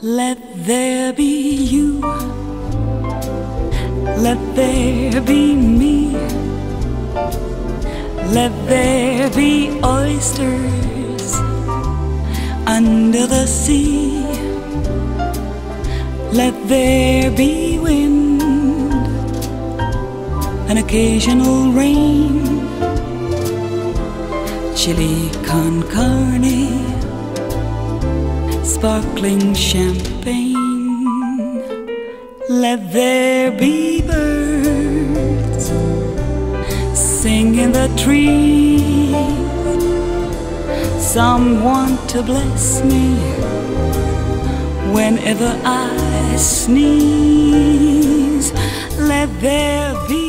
Let there be you, let there be me, let there be oysters under the sea, let there be wind, an occasional rain, chili con carne, sparkling champagne. Let there be birds sing in the trees, someone to bless me whenever I sneeze. Let there be